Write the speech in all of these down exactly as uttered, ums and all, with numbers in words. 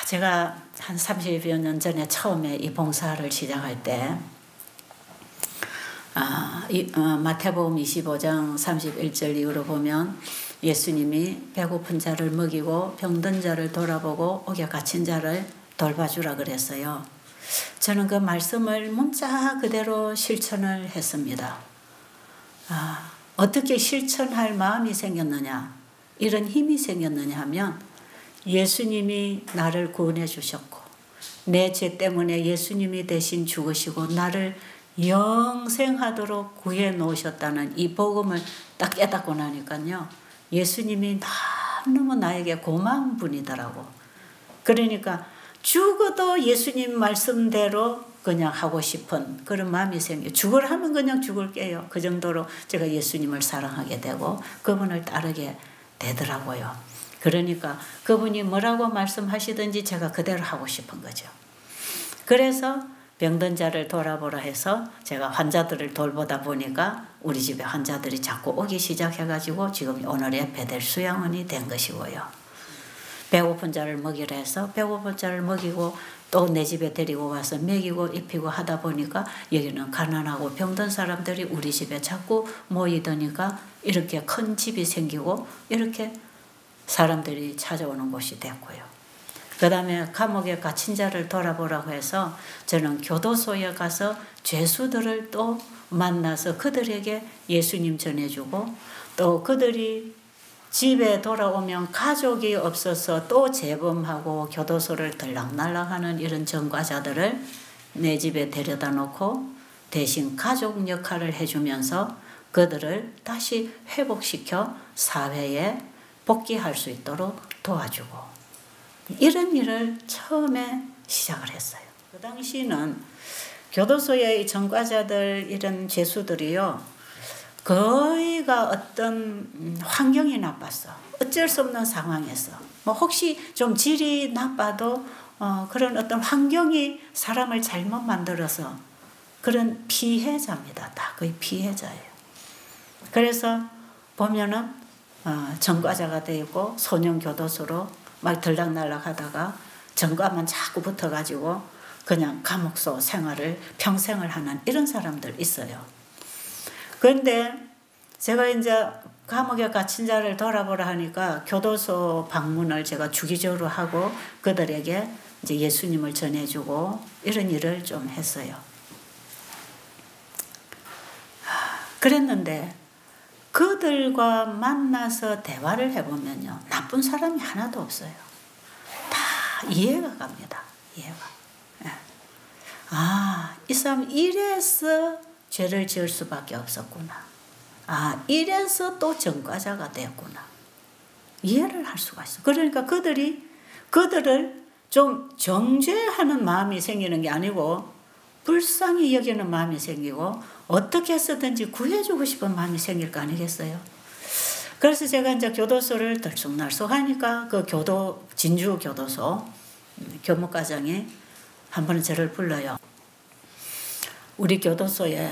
제가 한 삼십여 년 전에 처음에 이 봉사를 시작할 때 아, 이, 어, 마태복음 이십오 장 삼십일 절 이후로 보면 예수님이 배고픈 자를 먹이고 병든 자를 돌아보고 옥에 갇힌 자를 돌봐주라 그랬어요. 저는 그 말씀을 문자 그대로 실천을 했습니다. 아, 어떻게 실천할 마음이 생겼느냐, 이런 힘이 생겼느냐 하면 예수님이 나를 구원해 주셨고 내 죄 때문에 예수님이 대신 죽으시고 나를 영생하도록 구해 놓으셨다는 이 복음을 딱 깨닫고 나니까요, 예수님이 너무너무 나에게 고마운 분이더라고. 그러니까 죽어도 예수님 말씀대로 그냥 하고 싶은 그런 마음이 생겨요. 죽으라 하면 그냥 죽을게요. 그 정도로 제가 예수님을 사랑하게 되고 그분을 따르게 되더라고요. 그러니까 그분이 뭐라고 말씀하시든지 제가 그대로 하고 싶은 거죠. 그래서 병든 자를 돌아보라 해서 제가 환자들을 돌보다 보니까 우리 집에 환자들이 자꾸 오기 시작해가지고 지금 오늘의 베델 수양원이 된 것이고요. 배고픈 자를 먹이라 해서 배고픈 자를 먹이고 또 내 집에 데리고 와서 먹이고 입히고 하다 보니까 여기는 가난하고 병든 사람들이 우리 집에 자꾸 모이더니까 이렇게 큰 집이 생기고 이렇게 사람들이 찾아오는 곳이 됐고요. 그 다음에 감옥에 갇힌 자를 돌아보라고 해서 저는 교도소에 가서 죄수들을 또 만나서 그들에게 예수님 전해주고 또 그들이 집에 돌아오면 가족이 없어서 또 재범하고 교도소를 들락날락하는 이런 전과자들을 내 집에 데려다 놓고 대신 가족 역할을 해주면서 그들을 다시 회복시켜 사회에 복귀할 수 있도록 도와주고 이런 일을 처음에 시작을 했어요. 그 당시는 교도소의 전과자들 이런 죄수들이요, 거의가 어떤 환경이 나빴어. 어쩔 수 없는 상황에서 뭐 혹시 좀 질이 나빠도 어 그런 어떤 환경이 사람을 잘못 만들어서 그런 피해자입니다. 다 거의 피해자예요. 그래서 보면은 어 전과자가 되고 소년교도소로 막 들락날락 하다가 전과만 자꾸 붙어가지고 그냥 감옥소 생활을 평생을 하는 이런 사람들 있어요. 그런데 제가 이제 감옥에 갇힌 자를 돌아보라 하니까 교도소 방문을 제가 주기적으로 하고 그들에게 이제 예수님을 전해주고 이런 일을 좀 했어요. 그랬는데 그들과 만나서 대화를 해보면요, 나쁜 사람이 하나도 없어요. 다 이해가 갑니다. 이해가. 예. 아, 이 사람 이래서 죄를 지을 수밖에 없었구나. 아, 이래서 또 전과자가 됐구나. 이해를 할 수가 있어. 그러니까 그들이 그들을 좀 정죄하는 마음이 생기는 게 아니고 불쌍히 여기는 마음이 생기고 어떻게 해서든지 구해주고 싶은 마음이 생길 거 아니겠어요? 그래서 제가 이제 교도소를 들쑥날쑥 하니까 그 교도, 진주 교도소 교목과장이 한 번은 저를 불러요. 우리 교도소에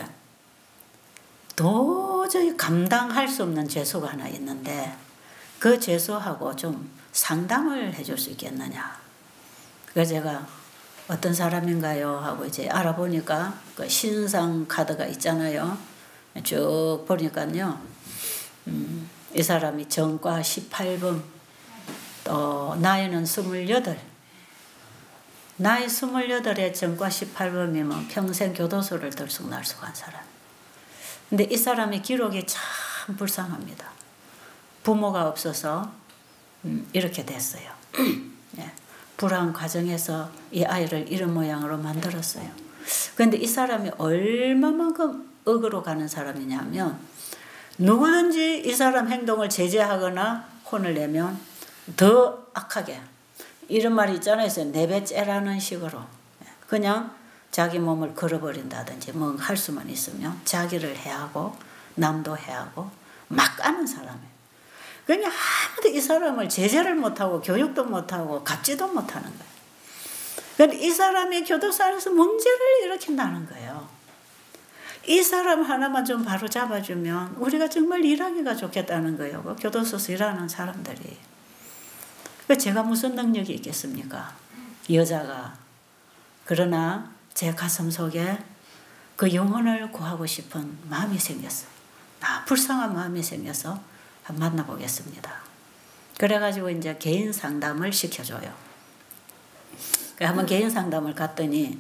도저히 감당할 수 없는 죄수가 하나 있는데 그 죄수하고 좀 상담을 해줄 수 있겠느냐. 그래서 제가 어떤 사람인가요? 하고 이제 알아보니까 그 신상 카드가 있잖아요. 쭉 보니까요, 음, 이 사람이 전과 십팔 번, 또 나이는 스물여덟. 나이 스물여덟에 전과 십팔 번이면 평생 교도소를 들쑥날쑥한 사람. 근데 이 사람의 기록이 참 불쌍합니다. 부모가 없어서 음, 이렇게 됐어요. 예. 불안 과정에서 이 아이를 이런 모양으로 만들었어요. 그런데 이 사람이 얼마만큼 억으로 가는 사람이냐면 누구든지 이 사람 행동을 제재하거나 혼을 내면 더 악하게, 이런 말이 있잖아요. 네 배째라는 식으로 그냥 자기 몸을 걸어버린다든지 뭐 할 수만 있으면 자기를 해하고 남도 해하고 막 가는 사람이에요. 그냥 아무도 이 사람을 제재를 못하고 교육도 못하고 갚지도 못하는 거예요. 그런데 이 사람이 교도소 안에서 문제를 일으킨다는 거예요. 이 사람 하나만 좀 바로 잡아주면 우리가 정말 일하기가 좋겠다는 거예요. 교도소에서 일하는 사람들이. 제가 무슨 능력이 있겠습니까? 여자가. 그러나 제 가슴 속에 그 영혼을 구하고 싶은 마음이 생겼어요. 나 불쌍한 마음이 생겨서 한번 만나보겠습니다. 그래가지고 이제 개인 상담을 시켜줘요. 한번 개인 상담을 갔더니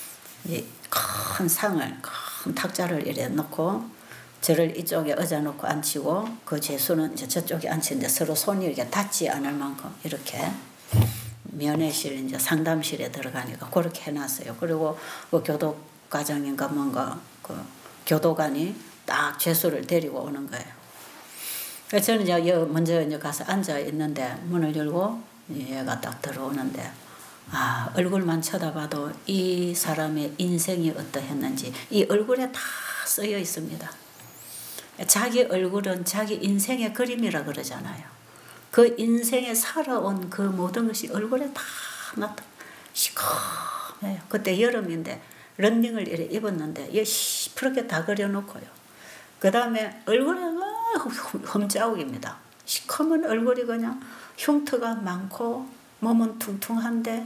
큰 상을, 큰 탁자를 이래 놓고 저를 이쪽에 의자 놓고 앉히고 그 제수는 이제 저쪽에 앉히는데 서로 손이 이렇게 닿지 않을 만큼 이렇게 면회실 이제 상담실에 들어가니까 그렇게 해놨어요. 그리고 그 교도과장인가 뭔가 그 교도관이 딱 제수를 데리고 오는 거예요. 그래서 저는 이제 먼저 이제 가서 앉아 있는데 문을 열고 얘가 딱 들어오는데 아, 얼굴만 쳐다봐도 이 사람의 인생이 어떠했는지 이 얼굴에 다 쓰여 있습니다. 자기 얼굴은 자기 인생의 그림이라 그러잖아요. 그 인생에 살아온 그 모든 것이 얼굴에 다 나타 시커매요. 그때 여름인데 런닝을 이래 입었는데 이게 시퍼렇게 다 그려놓고요. 그 다음에 얼굴에 험자욱입니다. 시커먼 얼굴이 그냥 흉터가 많고 몸은 퉁퉁한데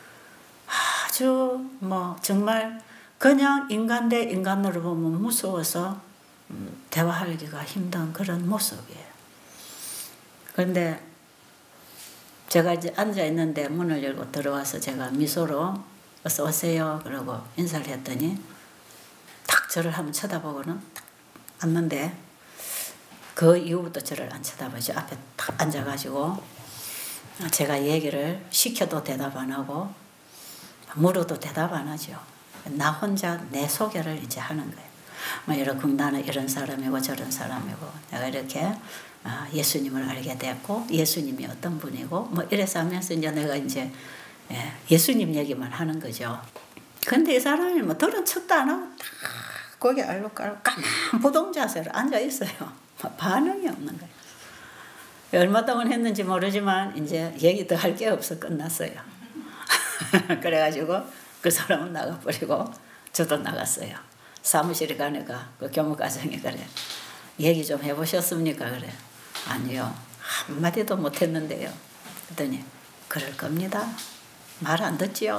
아주 뭐 정말 그냥 인간 대 인간으로 보면 무서워서 음, 대화하기가 힘든 그런 모습이에요. 그런데 제가 이제 앉아 있는데 문을 열고 들어와서 제가 미소로 어서 오세요 그러고 인사를 했더니 딱 저를 한번 쳐다보고는 딱 앉는데 그 이후부터 저를 안 쳐다보죠. 앞에 딱 앉아가지고 제가 얘기를 시켜도 대답 안 하고 물어도 대답 안 하죠. 나 혼자 내 소개를 이제 하는 거예요. 뭐 이렇게 나는 이런 사람이고 저런 사람이고 내가 이렇게 예수님을 알게 됐고 예수님이 어떤 분이고 뭐 이래서 하면서 이제 내가 이제 예수님 얘기만 하는 거죠. 근데 이 사람이 뭐 들은 척도 안 하고 딱 고개 알록알록 가만 부동 자세로 앉아 있어요. 반응이 없는 거예요. 얼마 동안 했는지 모르지만 이제 얘기 더 할 게 없어 끝났어요. 그래가지고 그 사람은 나가버리고 저도 나갔어요. 사무실에 가니까 그 교무과장이 그래 얘기 좀 해보셨습니까? 그래 아니요 한마디도 못했는데요. 그랬더니 그럴 겁니다. 말 안 듣지요.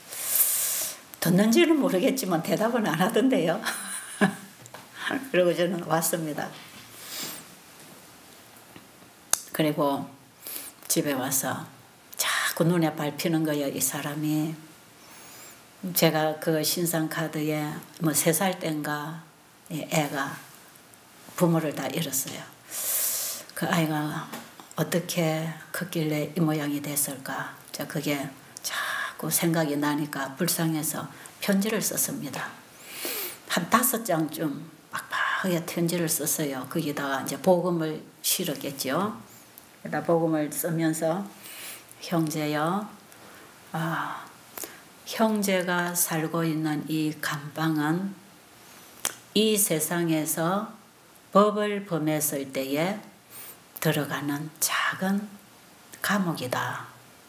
듣는지는 모르겠지만 대답은 안 하던데요. 그리고 저는 왔습니다. 그리고 집에 와서 자꾸 눈에 밟히는 거예요. 이 사람이. 제가 그 신상카드에 뭐 세 살 땐가 애가 부모를 다 잃었어요. 그 아이가 어떻게 컸길래 이 모양이 됐을까. 저 그게 자꾸 생각이 나니까 불쌍해서 편지를 썼습니다. 한 다섯 장쯤 빡빡하게 편지를 썼어요. 거기다가 이제 복음을 실었겠죠. 그러다 복음을 쓰면서 형제여, 아, 형제가 살고 있는 이 감방은 이 세상에서 법을 범했을 때에 들어가는 작은 감옥이다.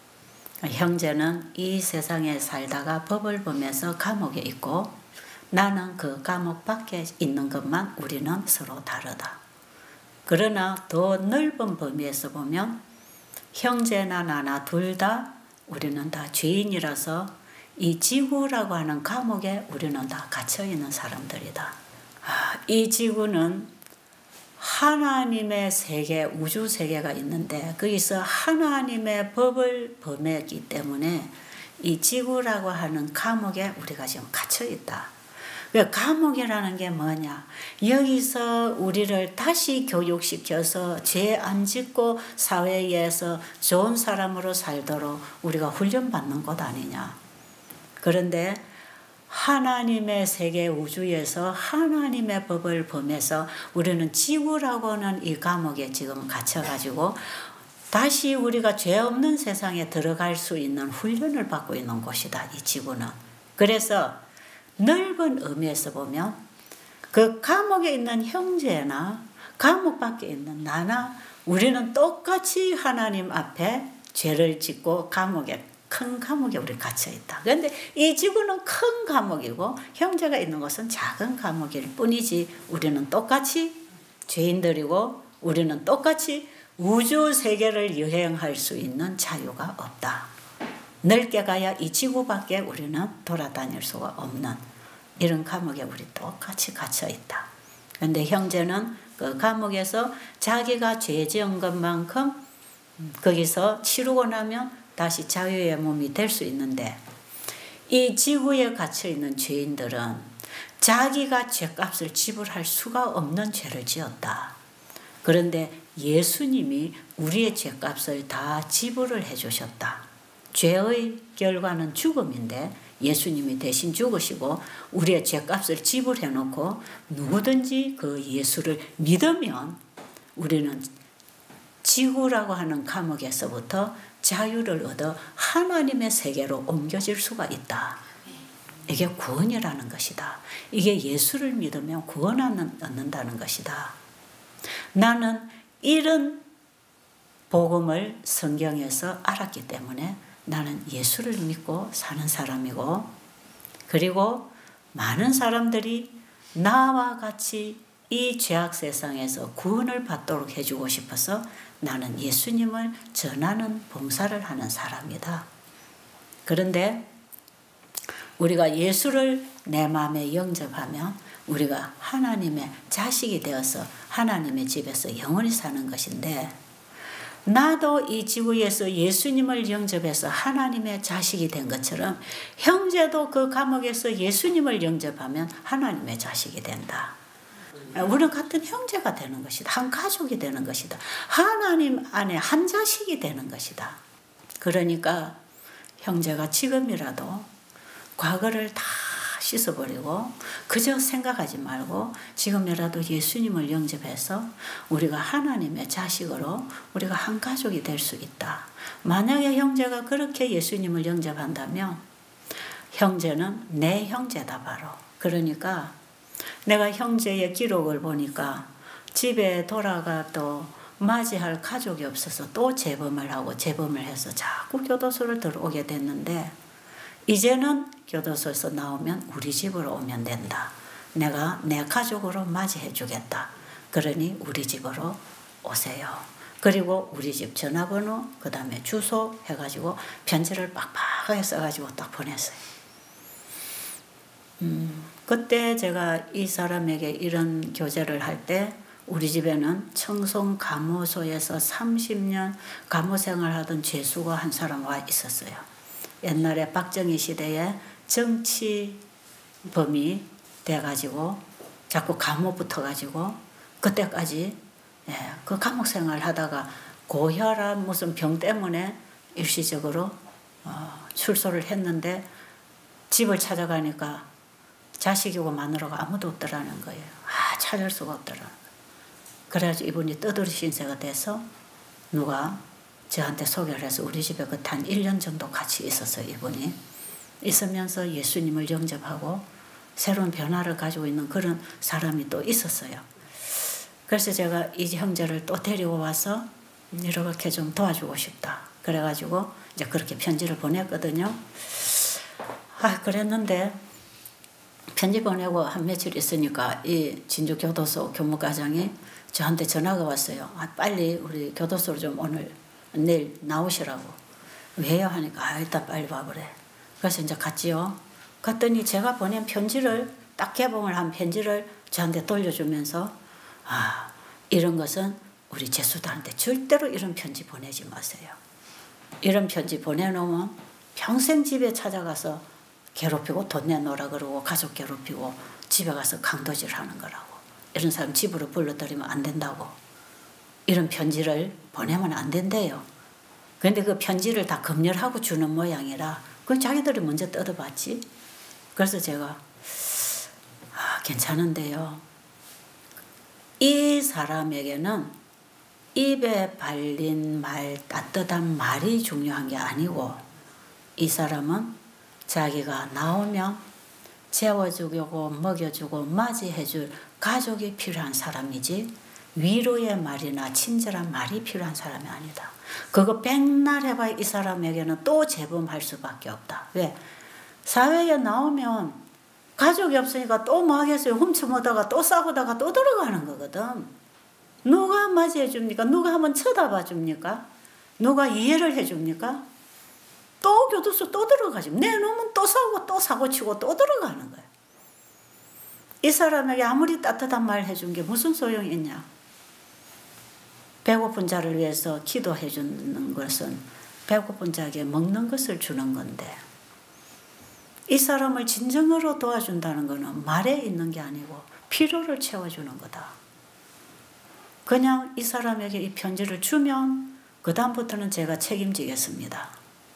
형제는 이 세상에 살다가 법을 범해서 감옥에 있고 나는 그 감옥 밖에 있는 것만 우리는 서로 다르다. 그러나 더 넓은 범위에서 보면 형제나 나나 둘 다 우리는 다 죄인이라서 이 지구라고 하는 감옥에 우리는 다 갇혀있는 사람들이다. 아, 이 지구는 하나님의 세계, 우주 세계가 있는데 거기서 하나님의 법을 범했기 때문에 이 지구라고 하는 감옥에 우리가 지금 갇혀있다. 감옥이라는 게 뭐냐? 여기서 우리를 다시 교육시켜서 죄 안 짓고 사회에서 좋은 사람으로 살도록 우리가 훈련받는 곳 아니냐? 그런데 하나님의 세계 우주에서 하나님의 법을 범해서 우리는 지구라고 하는 이 감옥에 지금 갇혀가지고 다시 우리가 죄 없는 세상에 들어갈 수 있는 훈련을 받고 있는 곳이다. 이 지구는. 그래서 넓은 의미에서 보면 그 감옥에 있는 형제나 감옥 밖에 있는 나나 우리는 똑같이 하나님 앞에 죄를 짓고 감옥에 큰 감옥에 우리 갇혀 있다. 그런데 이 지구는 큰 감옥이고 형제가 있는 곳은 작은 감옥일 뿐이지 우리는 똑같이 죄인들이고 우리는 똑같이 우주 세계를 여행할 수 있는 자유가 없다. 넓게 가야 이 지구밖에 우리는 돌아다닐 수가 없는 이런 감옥에 우리 똑같이 갇혀 있다. 그런데 형제는 그 감옥에서 자기가 죄 지은 것만큼 거기서 치르고 나면 다시 자유의 몸이 될 수 있는데, 이 지구에 갇혀 있는 죄인들은 자기가 죄값을 지불할 수가 없는 죄를 지었다. 그런데 예수님이 우리의 죄값을 다 지불을 해주셨다. 죄의 결과는 죽음인데 예수님이 대신 죽으시고 우리의 죄값을 지불해 놓고 누구든지 그 예수를 믿으면 우리는 지구라고 하는 감옥에서부터 자유를 얻어 하나님의 세계로 옮겨질 수가 있다. 이게 구원이라는 것이다. 이게 예수를 믿으면 구원을 얻는다는 것이다. 나는 이런 복음을 성경에서 알았기 때문에 나는 예수를 믿고 사는 사람이고, 그리고 많은 사람들이 나와 같이 이 죄악 세상에서 구원을 받도록 해주고 싶어서 나는 예수님을 전하는 봉사를 하는 사람이다. 그런데 우리가 예수를 내 마음에 영접하면 우리가 하나님의 자식이 되어서 하나님의 집에서 영원히 사는 것인데, 나도 이 지구에서 예수님을 영접해서 하나님의 자식이 된 것처럼 형제도 그 감옥에서 예수님을 영접하면 하나님의 자식이 된다. 우리는 같은 형제가 되는 것이다. 한 가족이 되는 것이다. 하나님 안에 한 자식이 되는 것이다. 그러니까 형제가 지금이라도 과거를 다 씻어버리고 그저 생각하지 말고 지금이라도 예수님을 영접해서 우리가 하나님의 자식으로 우리가 한 가족이 될 수 있다. 만약에 형제가 그렇게 예수님을 영접한다면 형제는 내 형제다 바로. 그러니까 내가 형제의 기록을 보니까 집에 돌아가도 맞이할 가족이 없어서 또 재범을 하고 재범을 해서 자꾸 교도소를 들어오게 됐는데, 이제는 교도소에서 나오면 우리 집으로 오면 된다. 내가 내 가족으로 맞이해 주겠다. 그러니 우리 집으로 오세요. 그리고 우리 집 전화번호, 그 다음에 주소 해가지고 편지를 빡빡하게 써가지고 딱 보냈어요. 음, 그때 제가 이 사람에게 이런 교제를 할 때 우리 집에는 청송 감호소에서 삼십 년 감호 생활하던 죄수가 한 사람 와 있었어요. 옛날에 박정희 시대에 정치범이 돼가지고 자꾸 감옥 붙어가지고 그때까지 예, 그 감옥 생활 하다가 고혈압 무슨 병 때문에 일시적으로 어, 출소를 했는데 집을 찾아가니까 자식이고 마누라가 아무도 없더라는 거예요. 아, 찾을 수가 없더라는 거예요. 그래가지고 이분이 떠돌이 신세가 돼서 누가 저한테 소개를 해서 우리 집에 그 한 일 년 정도 같이 있었어요. 이분이 있으면서 예수님을 영접하고 새로운 변화를 가지고 있는 그런 사람이 또 있었어요. 그래서 제가 이 형제를 또 데리고 와서 이렇게 좀 도와주고 싶다. 그래가지고 이제 그렇게 편지를 보냈거든요. 아, 그랬는데 편지 보내고 한 며칠 있으니까 이 진주교도소 교무과장이 저한테 전화가 왔어요. 아, 빨리 우리 교도소로 좀 오늘 내일 나오시라고. 왜요? 하니까 아, 일단 빨리 와보래. 그래서 이제 갔지요. 갔더니 제가 보낸 편지를 딱 개봉을 한 편지를 저한테 돌려주면서 아, 이런 것은 우리 제수들한테 절대로 이런 편지 보내지 마세요. 이런 편지 보내놓으면 평생 집에 찾아가서 괴롭히고 돈 내놓으라 그러고 가족 괴롭히고 집에 가서 강도질 하는 거라고. 이런 사람 집으로 불러들이면 안 된다고. 이런 편지를 보내면 안 된대요. 그런데 그 편지를 다 검열하고 주는 모양이라 그건 자기들이 먼저 뜯어봤지. 그래서 제가 아, 괜찮은데요. 이 사람에게는 입에 발린 말, 따뜻한 말이 중요한 게 아니고 이 사람은 자기가 나오면 재워주고 먹여주고 맞이해줄 가족이 필요한 사람이지 위로의 말이나 친절한 말이 필요한 사람이 아니다. 그거 백날 해봐야 이 사람에게는 또 재범할 수밖에 없다. 왜? 사회에 나오면 가족이 없으니까 또 뭐 하겠어요. 훔쳐먹다가 또 싸우다가 또 들어가는 거거든. 누가 맞이해 줍니까? 누가 한번 쳐다봐 줍니까? 누가 이해를 해 줍니까? 또 교도소 또 들어가지. 내놓으면 또 사고 또 사고치고 또 들어가는 거예요. 이 사람에게 아무리 따뜻한 말 해준 게 무슨 소용이 있냐. 배고픈 자를 위해서 기도해 주는 것은 배고픈 자에게 먹는 것을 주는 건데, 이 사람을 진정으로 도와준다는 것은 말에 있는 게 아니고 필요를 채워주는 거다. 그냥 이 사람에게 이 편지를 주면 그 다음부터는 제가 책임지겠습니다.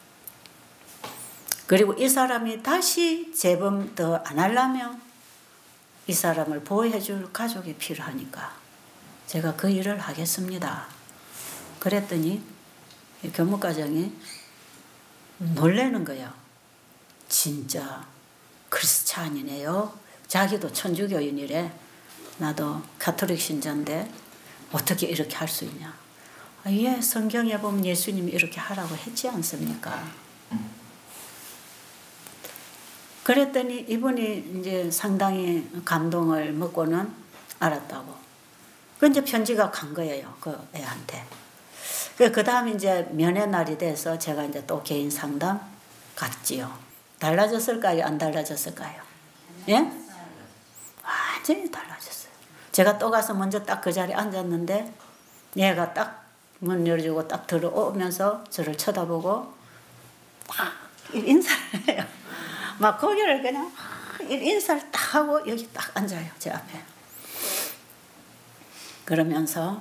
그리고 이 사람이 다시 재범 더 안 하려면 이 사람을 보호해 줄 가족이 필요하니까 제가 그 일을 하겠습니다. 그랬더니 교무과장이 놀라는 거예요. 진짜 크리스찬이네요. 자기도 천주교인이래. 나도 가톨릭 신자인데 어떻게 이렇게 할 수 있냐. 아, 예, 성경에 보면 예수님이 이렇게 하라고 했지 않습니까? 그랬더니 이분이 이제 상당히 감동을 먹고는 알았다고. 그 이제 편지가 간 거예요. 그 애한테. 그 다음에 이제 면회 날이 돼서 제가 이제 또 개인 상담 갔지요. 달라졌을까요? 안 달라졌을까요? 예? 완전히 달라졌어요. 제가 또 가서 먼저 딱 그 자리에 앉았는데 얘가 딱 문 열어주고 딱 들어오면서 저를 쳐다보고 딱 인사를 해요. 막 고개를 그냥 인사를 딱 하고 여기 딱 앉아요. 제 앞에. 그러면서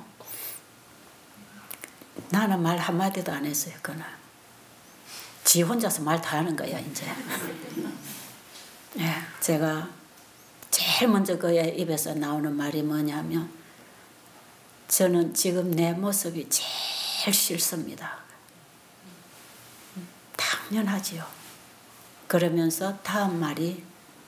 나는 말 한마디도 안 했어요. 그날. 지 혼자서 말 다 하는 거야 이제. 네, 제가 제일 먼저 그의 입에서 나오는 말이 뭐냐면 저는 지금 내 모습이 제일 싫습니다. 당연하지요. 그러면서 다음 말이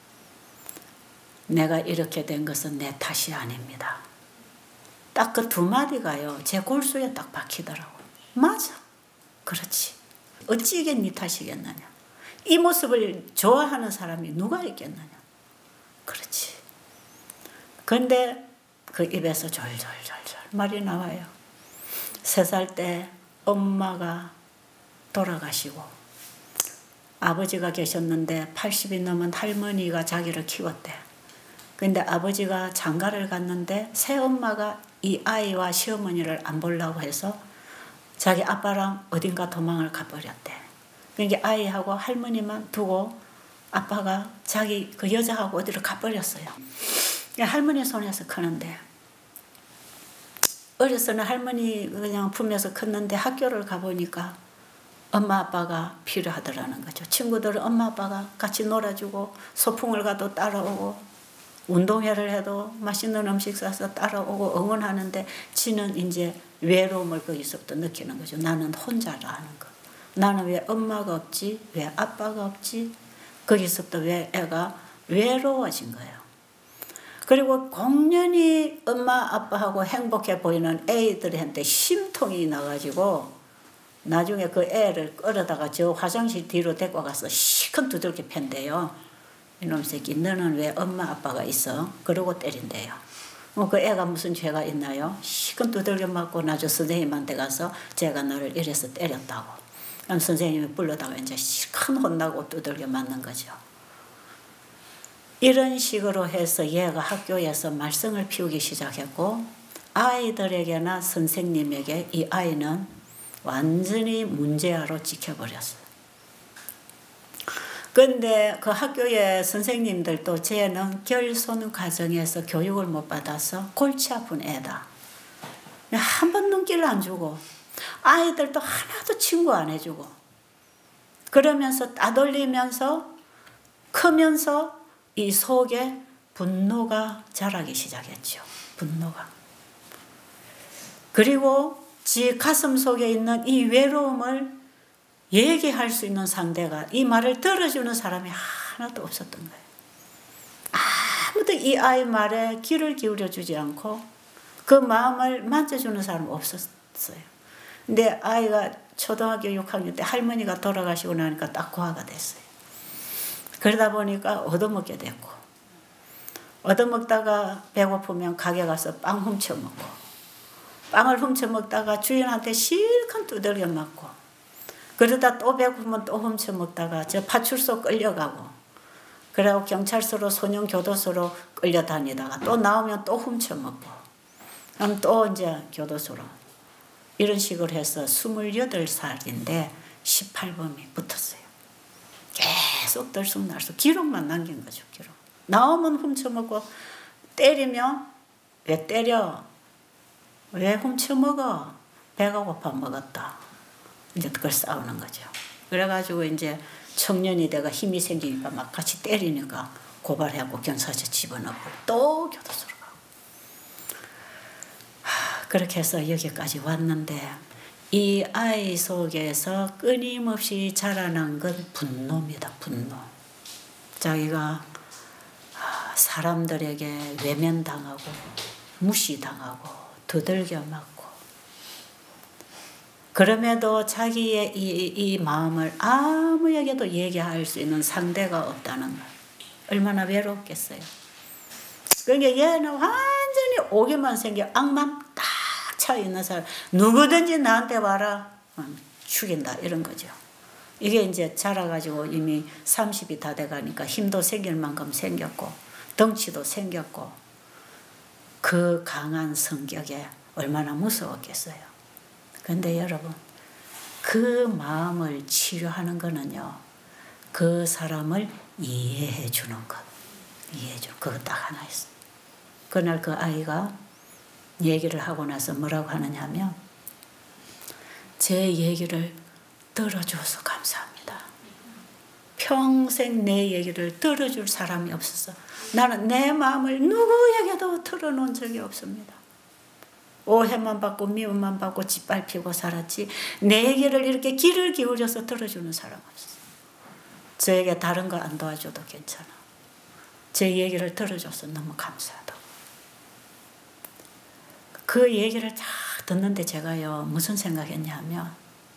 내가 이렇게 된 것은 내 탓이 아닙니다. 딱 그 두 마디가요. 제 골수에 딱 박히더라고요. 맞아. 그렇지. 어찌 이게 네 탓이겠느냐. 이 모습을 좋아하는 사람이 누가 있겠느냐. 그렇지. 그런데 그 입에서 졸졸졸졸 말이 나와요. 세 살 때 엄마가 돌아가시고 아버지가 계셨는데 팔십이 넘은 할머니가 자기를 키웠대. 근데 아버지가 장가를 갔는데 새엄마가 이 아이와 시어머니를 안 보려고 해서 자기 아빠랑 어딘가 도망을 가버렸대. 그러니까 아이하고 할머니만 두고 아빠가 자기 그 여자하고 어디를 가버렸어요. 할머니 손에서 크는데 어려서는 할머니 그냥 품에서 컸는데 학교를 가보니까 엄마 아빠가 필요하더라는 거죠. 친구들은 엄마 아빠가 같이 놀아주고 소풍을 가도 따라오고 운동회를 해도 맛있는 음식 사서 따라오고 응원하는데 지는 이제 외로움을 거기서부터 느끼는 거죠. 나는 혼자라는 거. 나는 왜 엄마가 없지? 왜 아빠가 없지? 거기서부터 왜 애가 외로워진 거예요. 그리고 공연히 엄마 아빠하고 행복해 보이는 애들한테 심통이 나가지고 나중에 그 애를 끌어다가 저 화장실 뒤로 데리고 가서 시큰 두들겨 팬대요. 이놈 새끼 너는 왜 엄마 아빠가 있어? 그러고 때린대요. 뭐 그 애가 무슨 죄가 있나요? 시큰 두들겨 맞고 나중 선생님한테 가서 제가 너를 이래서 때렸다고. 그럼 선생님이 불러다가 이제 시큰 혼나고 두들겨 맞는 거죠. 이런 식으로 해서 얘가 학교에서 말썽을 피우기 시작했고 아이들에게나 선생님에게 이 아이는 완전히 문제아로 찍혀버렸어요. 그런데 그 학교의 선생님들도 쟤는 결손 과정에서 교육을 못 받아서 골치 아픈 애다. 한 번 눈길 안 주고 아이들도 하나도 친구 안 해주고 그러면서 따돌리면서 크면서 이 속에 분노가 자라기 시작했죠. 분노가. 그리고 지 가슴 속에 있는 이 외로움을 얘기할 수 있는 상대가 이 말을 들어주는 사람이 하나도 없었던 거예요. 아무도 이 아이 말에 귀를 기울여주지 않고 그 마음을 만져주는 사람은 없었어요. 근데 아이가 초등학교 육 학년 때 할머니가 돌아가시고 나니까 딱 고아가 됐어요. 그러다 보니까 얻어먹게 됐고 얻어먹다가 배고프면 가게 가서 빵 훔쳐먹고 빵을 훔쳐먹다가 주인한테 실컷 두들겨 맞고 그러다 또 배고프면 또 훔쳐먹다가 저 파출소 끌려가고, 그리고 경찰서로 소년교도소로 끌려다니다가 또 나오면 또 훔쳐먹고, 그럼 또 이제 교도소로. 이런 식으로 해서 스물여덟 살인데 십팔 범이 붙었어요. 계속 들쑥날쑥 기록만 남긴 거죠. 기록. 나오면 훔쳐먹고, 때리면 왜 때려? 왜 훔쳐먹어? 배가 고파 먹었다. 이제 그걸 싸우는 거죠. 그래가지고 이제 청년이 돼가 힘이 생기니까 막 같이 때리니까 고발하고 경찰서 집어넣고 또 교도소로 가고. 하, 그렇게 해서 여기까지 왔는데, 이 아이 속에서 끊임없이 자라난 건 분노입니다. 분노. 자기가 사람들에게 외면당하고 무시당하고 두들겨 맞고, 그럼에도 자기의 이, 이 마음을 아무에게도 얘기할 수 있는 상대가 없다는 걸. 얼마나 외롭겠어요. 그러니까 얘는 완전히 오기만 생겨 악만 딱 차 있는 사람, 누구든지 나한테 와라, 죽인다, 이런 거죠. 이게 이제 자라가지고 이미 삼십이 다 돼가니까 힘도 생길 만큼 생겼고 덩치도 생겼고, 그 강한 성격에 얼마나 무서웠겠어요. 그런데 여러분, 그 마음을 치료하는 거는요, 그 사람을 이해해 주는 것. 이해해 주는 것. 그거 딱 하나 있어요. 그날 그 아이가 얘기를 하고 나서 뭐라고 하느냐 하면, 제 얘기를 들어줘서 감사합니다. 평생 내 얘기를 들어줄 사람이 없어서 나는 내 마음을 누구에게도 털어놓은 적이 없습니다. 오해만 받고 미움만 받고 짓밟히고 살았지, 내 얘기를 이렇게 귀를 기울여서 들어주는 사람 없어요. 저에게 다른 거 안 도와줘도 괜찮아. 제 얘기를 들어줘서 너무 감사하다고. 그 얘기를 딱 듣는데 제가요, 무슨 생각했냐 하면,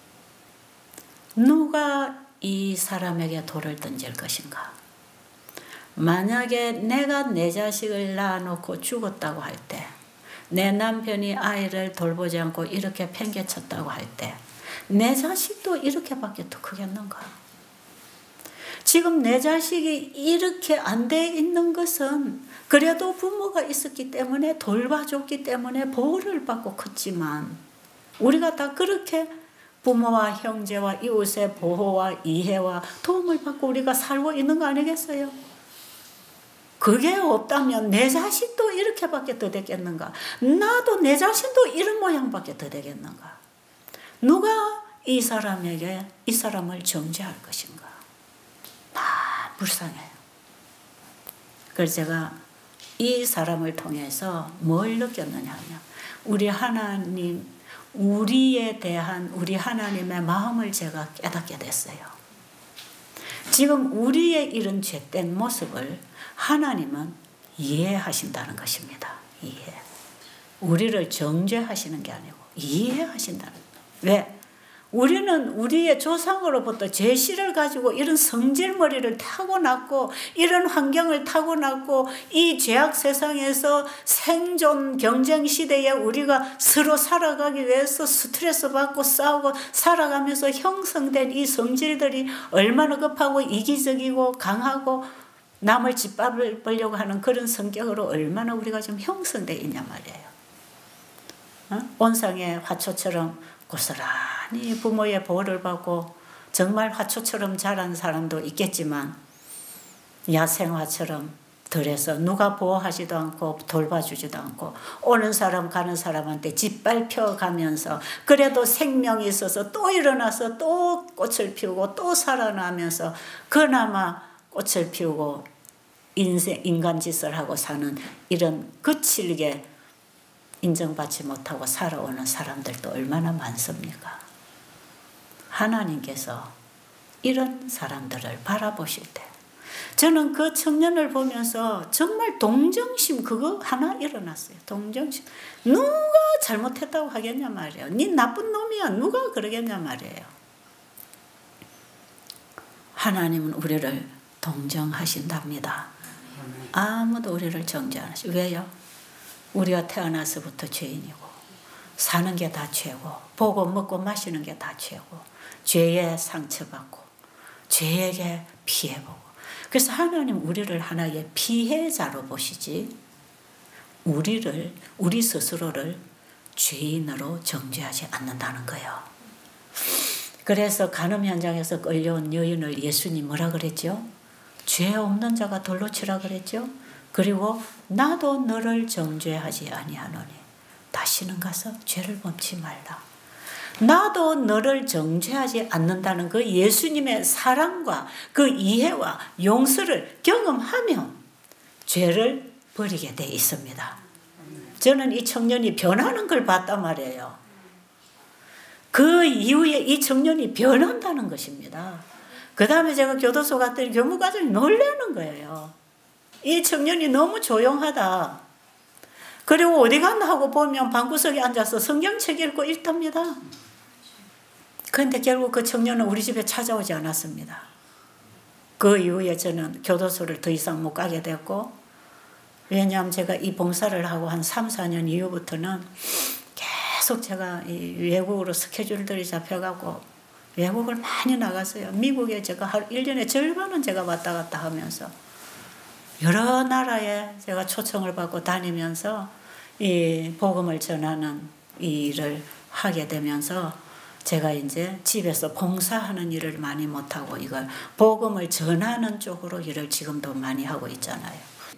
누가 이 사람에게 돌을 던질 것인가? 만약에 내가 내 자식을 낳아놓고 죽었다고 할 때, 내 남편이 아이를 돌보지 않고 이렇게 팽개쳤다고 할 때, 내 자식도 이렇게밖에 더 크겠는가? 지금 내 자식이 이렇게 안 돼 있는 것은 그래도 부모가 있었기 때문에, 돌봐줬기 때문에 보호를 받고 컸지만, 우리가 다 그렇게 부모와 형제와 이웃의 보호와 이해와 도움을 받고 우리가 살고 있는 거 아니겠어요? 그게 없다면 내 자식도 이렇게밖에 더 되겠는가? 나도 내 자신도 이런 모양밖에 더 되겠는가? 누가 이 사람에게 이 사람을 정죄할 것인가? 다 불쌍해요. 그래서 제가 이 사람을 통해서 뭘 느꼈느냐 하면, 우리 하나님, 우리에 대한 우리 하나님의 마음을 제가 깨닫게 됐어요. 지금 우리의 이런 죄된 모습을 하나님은 이해하신다는 것입니다. 이해. 우리를 정죄하시는 게 아니고 이해하신다는 거예요. 왜? 우리는 우리의 조상으로부터 죄씨를 가지고 이런 성질머리를 타고났고, 이런 환경을 타고났고, 이 죄악 세상에서 생존 경쟁 시대에 우리가 서로 살아가기 위해서 스트레스 받고 싸우고 살아가면서 형성된 이 성질들이 얼마나 급하고 이기적이고 강하고 남을 짓밟으려고 하는 그런 성격으로 얼마나 우리가 좀 형성되어 있냐 말이에요. 어? 온상의 화초처럼 고스란히 부모의 보호를 받고 정말 화초처럼 자란 사람도 있겠지만, 야생화처럼 들에서 누가 보호하지도 않고 돌봐주지도 않고 오는 사람 가는 사람한테 짓밟혀 가면서, 그래도 생명이 있어서 또 일어나서 또 꽃을 피우고 또 살아나면서 그나마 꽃을 피우고 인생, 인간 짓을 하고 사는 이런 거칠게 인정받지 못하고 살아오는 사람들도 얼마나 많습니까? 하나님께서 이런 사람들을 바라보실 때, 저는 그 청년을 보면서 정말 동정심 그거 하나 일어났어요. 동정심. 누가 잘못했다고 하겠냐 말이에요. 니 나쁜 놈이야. 누가 그러겠냐 말이에요. 하나님은 우리를 동정하신답니다. 아무도 우리를 정죄 안 하시고. 왜요? 우리가 태어나서부터 죄인이고 사는 게 다 죄고 보고 먹고 마시는 게 다 죄고 죄에 상처받고 죄에게 피해보고 그래서 하나님 우리를 하나의 피해자로 보시지 우리를 우리 스스로를 죄인으로 정죄하지 않는다는 거예요. 그래서 간음 현장에서 끌려온 여인을 예수님 뭐라 그랬죠? 죄 없는 자가 돌로 치라 그랬죠? 그리고 나도 너를 정죄하지 아니하노니 다시는 가서 죄를 범치 말라. 나도 너를 정죄하지 않는다는 그 예수님의 사랑과 그 이해와 용서를 경험하면 죄를 버리게 돼 있습니다. 저는 이 청년이 변하는 걸 봤단 말이에요. 그 이후에 이 청년이 변한다는 것입니다. 그 다음에 제가 교도소 갔더니 교무과장이 놀라는 거예요. 이 청년이 너무 조용하다. 그리고 어디 갔나 하고 보면 방구석에 앉아서 성경책 읽고 있답니다. 그런데 결국 그 청년은 우리 집에 찾아오지 않았습니다. 그 이후에 저는 교도소를 더 이상 못 가게 됐고 왜냐하면 제가 이 봉사를 하고 한 삼, 사 년 이후부터는 계속 제가 이 외국으로 스케줄들이 잡혀가고 외국을 많이 나갔어요. 미국에 제가 한 일 년에 절반은 제가 왔다 갔다 하면서 여러 나라에 제가 초청을 받고 다니면서 이 복음을 전하는 일을 하게 되면서 제가 이제 집에서 봉사하는 일을 많이 못하고 이걸 복음을 전하는 쪽으로 일을 지금도 많이 하고 있잖아요.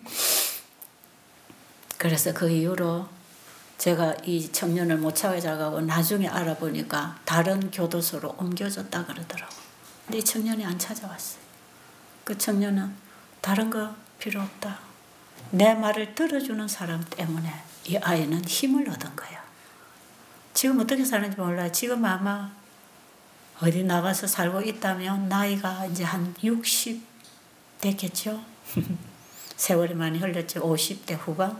그래서 그 이후로 제가 이 청년을 못 찾아가고 나중에 알아보니까 다른 교도소로 옮겨졌다 그러더라고요. 근데 이 청년이 안 찾아왔어요. 그 청년은 다른 거 필요 없다. 내 말을 들어주는 사람 때문에 이 아이는 힘을 얻은 거야. 지금 어떻게 사는지 몰라요. 지금 아마 어디 나가서 살고 있다면 나이가 이제 한 육십 됐겠죠. 세월이 많이 흘렀죠. 오십 대 후반.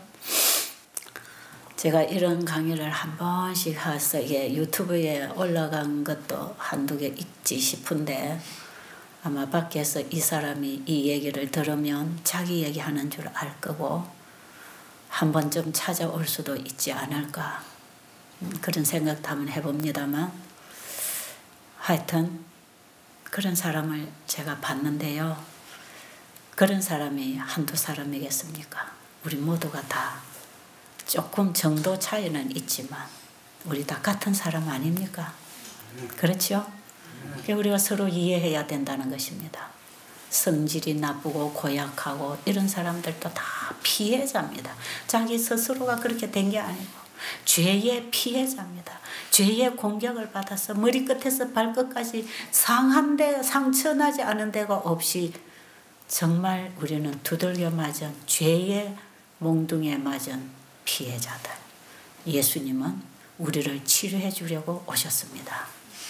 제가 이런 강의를 한 번씩 해서 이게 유튜브에 올라간 것도 한두 개 있지 싶은데 아마 밖에서 이 사람이 이 얘기를 들으면 자기 얘기하는 줄 알 거고 한 번쯤 찾아올 수도 있지 않을까 그런 생각도 한번 해봅니다만 하여튼 그런 사람을 제가 봤는데요. 그런 사람이 한두 사람이겠습니까? 우리 모두가 다 조금 정도 차이는 있지만 우리 다 같은 사람 아닙니까? 그렇죠? 우리가 서로 이해해야 된다는 것입니다. 성질이 나쁘고 고약하고 이런 사람들도 다 피해자입니다. 자기 스스로가 그렇게 된 게 아니고 죄의 피해자입니다. 죄의 공격을 받아서 머리끝에서 발끝까지 상한 데 상처나지 않은 데가 없이 정말 우리는 두들겨 맞은 죄의 몽둥이에 맞은 피해자들. 예수님은 우리를 치료해 주려고 오셨습니다.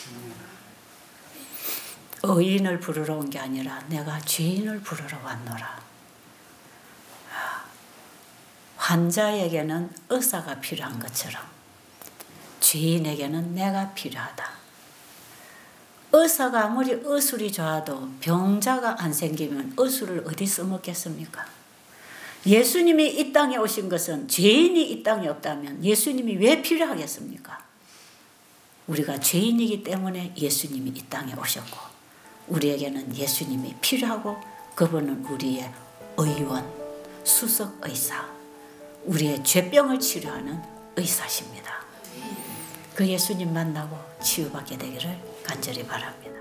의인을 부르러 온 게 아니라 내가 죄인을 부르러 왔노라. 환자에게는 의사가 필요한 것처럼 죄인에게는 내가 필요하다. 의사가 아무리 의술이 좋아도 병자가 안 생기면 의술을 어디 써먹겠습니까? 예수님이 이 땅에 오신 것은 죄인이 이 땅에 없다면 예수님이 왜 필요하겠습니까? 우리가 죄인이기 때문에 예수님이 이 땅에 오셨고 우리에게는 예수님이 필요하고 그분은 우리의 의원, 수석의사, 우리의 죄병을 치료하는 의사십니다. 그 예수님 만나고 치유받게 되기를 간절히 바랍니다.